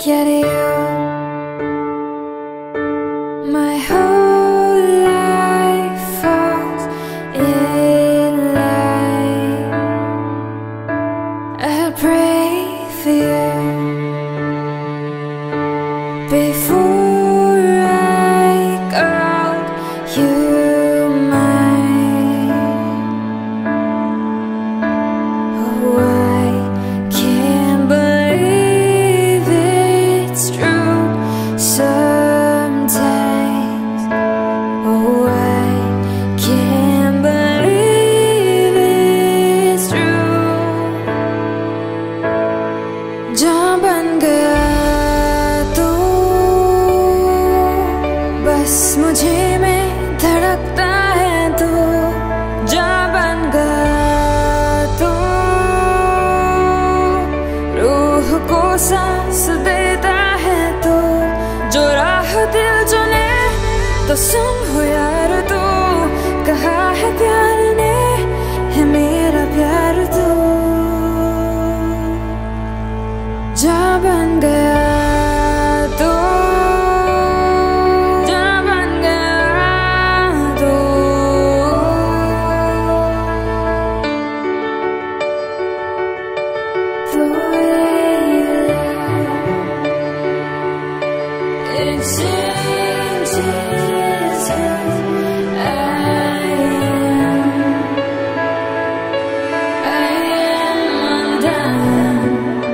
get you. My whole life falls in line. I'll pray for you before I call you mine. Oh, I can't believe it's true sometimes. Oh, I can't believe it's true. जहाँ बन गया तू, बस मुझे में धड़कता है तू। जहाँ बन गया तू, रूह को सांस देता है तू। जो राह दिल चुने तो सुन हो यार तू, कहा है प्यार ने है मेरा प्यार तू। जा बन गया तू, जा बन गया तू। The way you lie, it changes who I am. I am undone,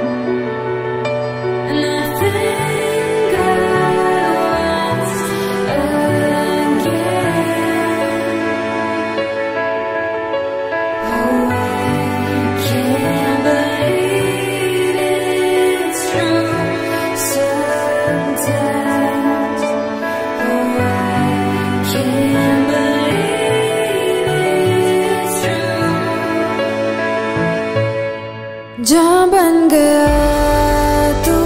and I think I once again. Oh, I can't believe it's true sometimes. Oh, I can't believe it's true. जहाँ बन गया तू,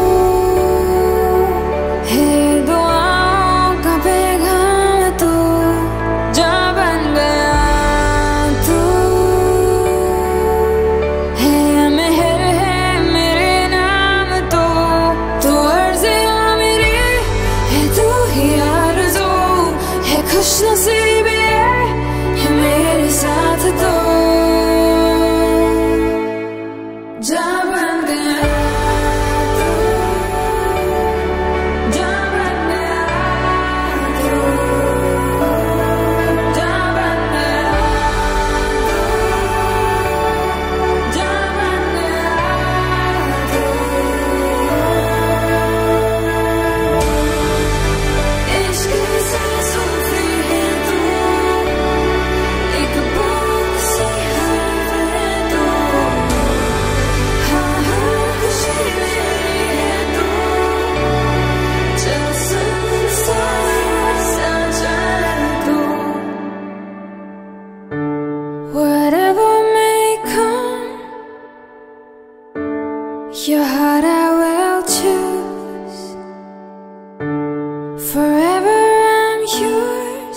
है दुआओं का पैगाम तू। जहाँ बन गया तू, है मेहर है मेरे नाम तू। तू अर्ज़ियाँ मेरी है, तू ही आरज़ू है, खुशनसीबी है मेरे साथ तू। जहाँ बन गया तू, जहाँ बन गया तू, जहाँ बन गया तू, जहाँ बन गया तू। इश्क की सांसों से है तू, एक बुक सी हर्फ है तू। हाँ हाँ खुशी मेरी है तू, चल संसार सजा तू। Whatever may come, your heart I will choose. Forever I'm yours,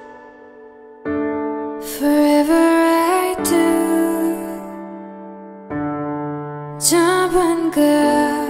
forever I do. जहाँ बन गया